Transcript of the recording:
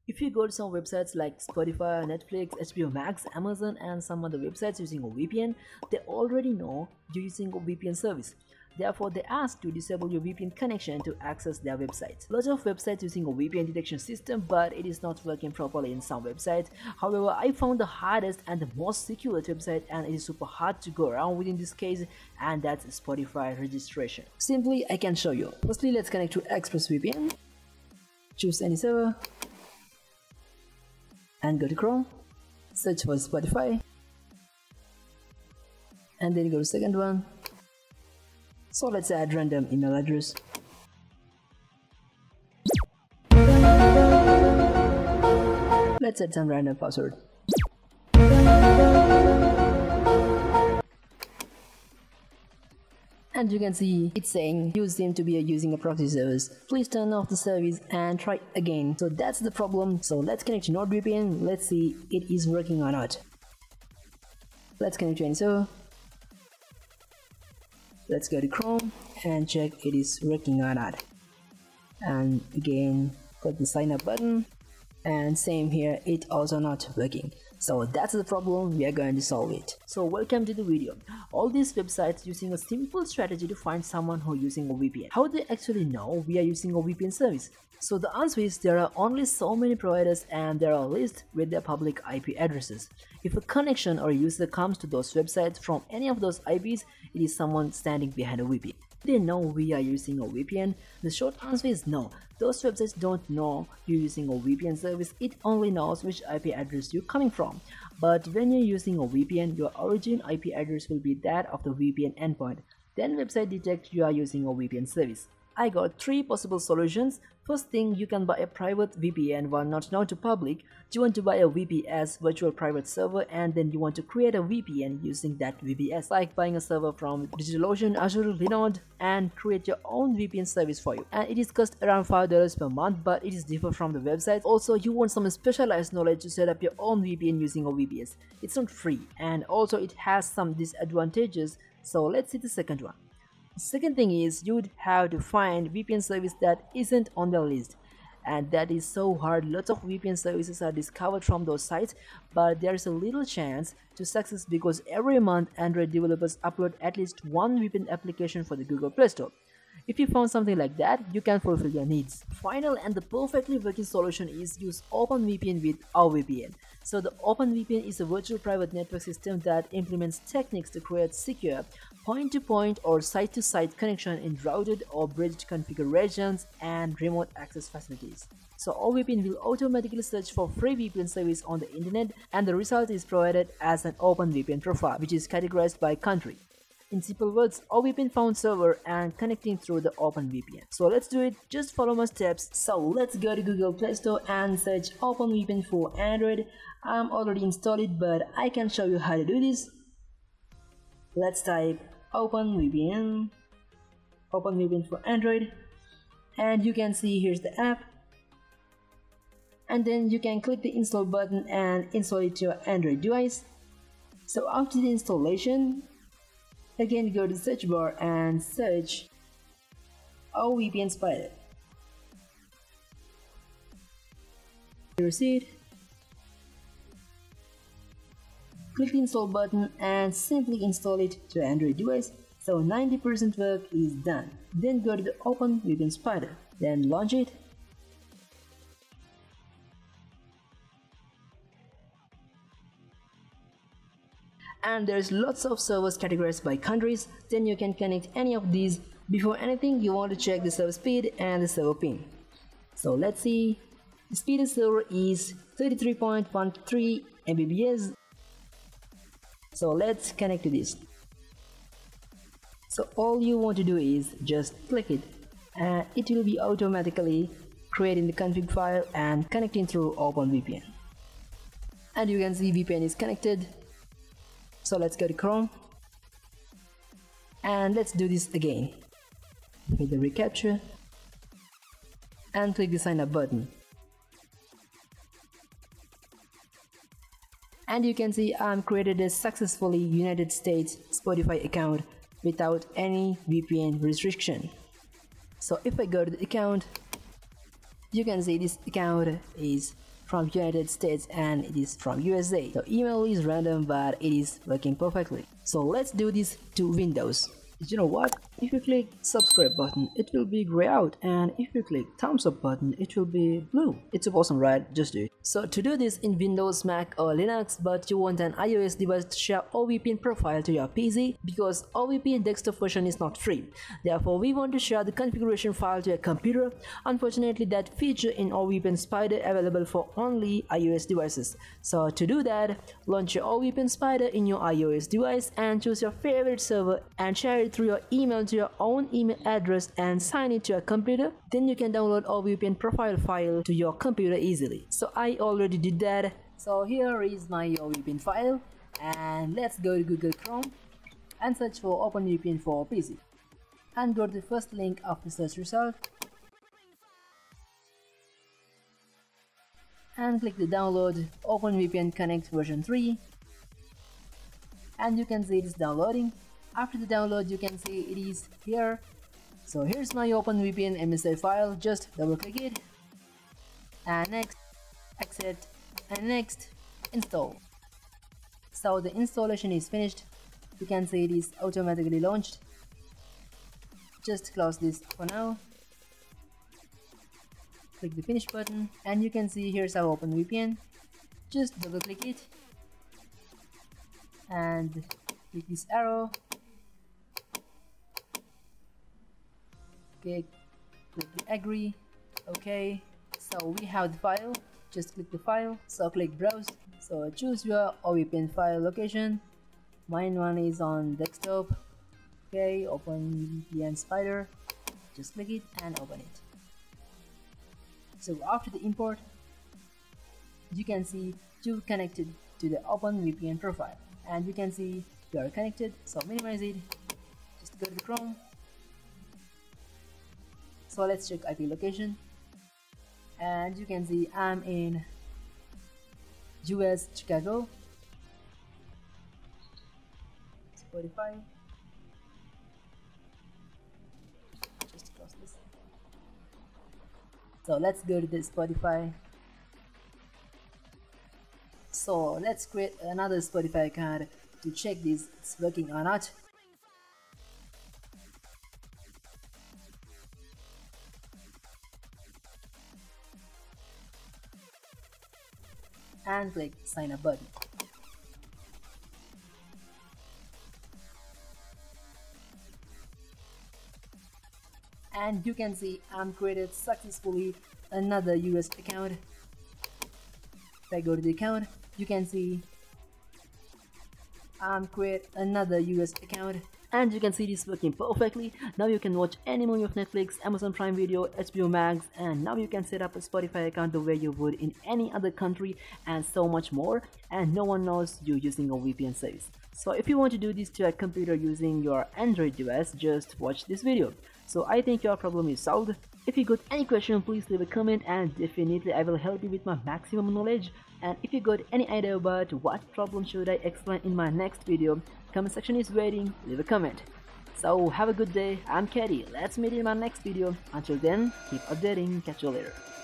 If you go to some websites like Spotify, Netflix, HBO Max, Amazon and some other websites using a VPN, they already know you're using a VPN service. Therefore, they ask to disable your VPN connection to access their website. Lots of websites using a VPN detection system, but it is not working properly in some websites. However, I found the hardest and the most secure website, and it is super hard to go around with in this case, and that's Spotify registration. Simply, I can show you. Firstly, let's connect to ExpressVPN. Choose any server and go to Chrome. Search for Spotify, and then go to second one. So let's add random email address. Let's add some random password. And you can see it's saying you seem to be using a proxy service. Please turn off the service and try again. So that's the problem. So let's connect to NordVPN. Let's see it is working or not. Let's connect to any server. Let's go to Chrome and check it is working or not. And again, click the sign up button. And same here, it also not working. So that's the problem, we are going to solve it. So welcome to the video. All these websites using a simple strategy to find someone who using a VPN. How they actually know we are using a VPN service? So the answer is there are only so many providers and there are lists with their public IP addresses. If a connection or user comes to those websites from any of those IPs, it is someone standing behind a VPN. They know we are using a VPN? The short answer is no. Those websites don't know you're using a VPN service, it only knows which IP address you're coming from. But when you're using a VPN, your origin IP address will be that of the VPN endpoint. Then website detects you are using a VPN service. I got 3 possible solutions. First thing, you can buy a private VPN while not known to public. You want to buy a VPS, virtual private server, and then you want to create a VPN using that VPS, like buying a server from DigitalOcean, Azure, Linode, and create your own VPN service for you. And it is cost around $5 per month, but it is different from the website. Also, you want some specialized knowledge to set up your own VPN using a VPS. It's not free, and also it has some disadvantages. So let's see the second one. Second thing is you would have to find VPN service that isn't on the list, and that is so hard. Lots of VPN services are discovered from those sites, but there is a little chance to success because every month Android developers upload at least one VPN application for the Google Play Store. If you found something like that, you can fulfill your needs. Final and the perfectly working solution is use OpenVPN with our VPN. So the OpenVPN is a virtual private network system that implements techniques to create secure point-to-point or site-to-site connection in routed or bridged configurations and remote access facilities. So OVPN will automatically search for free VPN service on the internet, and the result is provided as an OpenVPN profile, which is categorized by country. In simple words, OVPN found server and connecting through the OpenVPN. So let's do it, just follow my steps. So let's go to Google Play Store and search OpenVPN for Android. I'm already installed it, but I can show you how to do this. Let's type OpenVPN for Android, and you can see here's the app, and then you can click the install button and install it to your Android device. So after the installation, again go to the search bar and search VPN Spider. Proceed. Click the install button and simply install it to your Android device. So 90% work is done. Then go to the VPN Spider. Then launch it. And there's lots of servers categorized by countries. Then you can connect any of these. Before anything, you want to check the server speed and the server ping. So let's see. The speed of server is 33.13 Mbps. So let's connect to this. So all you want to do is just click it, and it will be automatically creating the config file and connecting through OpenVPN. And you can see VPN is connected. So let's go to Chrome and let's do this again. Hit the recapture and click the sign up button. And you can see I'm created a successfully United States Spotify account without any VPN restriction. So if I go to the account, you can see this account is from United States and it is from USA. The email is random but it is working perfectly. So let's do this to Windows. You know what? If you click subscribe button, it will be gray out, and if you click thumbs up button, it will be blue. It's awesome, right? Just do it. So to do this in Windows, Mac or Linux, but you want an iOS device to share OVPN profile to your PC, because OVPN desktop version is not free. Therefore, we want to share the configuration file to your computer. Unfortunately, that feature in OVPN Spider available for only iOS devices. So to do that, launch your OVPN Spider in your iOS device and choose your favorite server and share it through your email to your own email address and sign it to your computer. Then you can download OVPN profile file to your computer easily. So I already did that. So here is my OVPN file, and let's go to Google Chrome and search for OpenVPN for PC and go to the first link of the search result and click the download OpenVPN Connect version 3, and you can see it is downloading. After the download, you can see it is here. So here's my OpenVPN MSI file. Just double click it and next, accept, and next, install. So the installation is finished. You can see it is automatically launched. Just close this for now. Click the finish button and you can see here's our OpenVPN. Just double click it and click this arrow. Okay, click the agree. Okay, so we have the file. Just click the file. So click browse. So choose your OVPN file location. Mine one is on desktop. Okay, open VPN Spider. Just click it and open it. So after the import, you can see you connected to the OpenVPN profile, and you can see you are connected. So minimize it. Just go to the Chrome. So let's check IP location, and you can see I'm in US Chicago. Spotify. Just close this. So let's go to the Spotify. So let's create another Spotify account to check this it's working or not. And click sign up button. And you can see I'm created successfully another US account. If I go to the account, you can see I'm create another US account. And you can see this working perfectly. Now you can watch any movie of Netflix, Amazon Prime Video, HBO Max, and now you can set up a Spotify account the way you would in any other country and so much more, and no one knows you're using a VPN service. So if you want to do this to a computer using your Android device, just watch this video. So I think your problem is solved. If you got any question, please leave a comment and definitely I will help you with my maximum knowledge. And if you got any idea about what problem should I explain in my next video, comment section is waiting, leave a comment. So have a good day, I'm Karl, let's meet in my next video. Until then, keep updating, catch you later.